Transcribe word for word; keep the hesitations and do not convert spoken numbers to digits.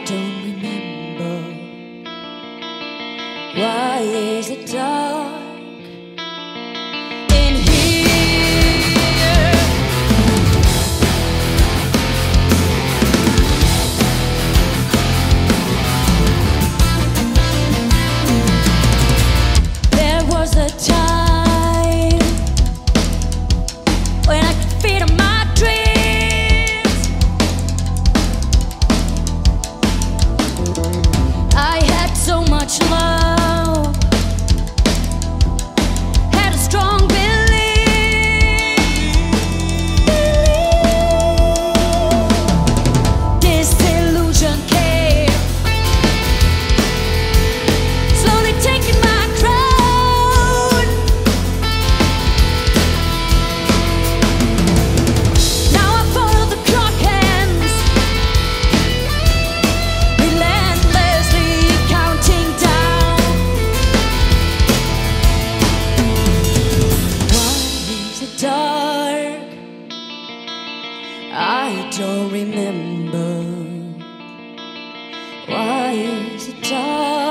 don't remember. Why is it dark in here? There was a time when I could feed on my dreams. I had so much love, had a strong belief, belief. Disillusion came, slowly taking my crown. Now I follow the clock hands, relentlessly counting down. Why is it dark? I don't remember. Why is it dark?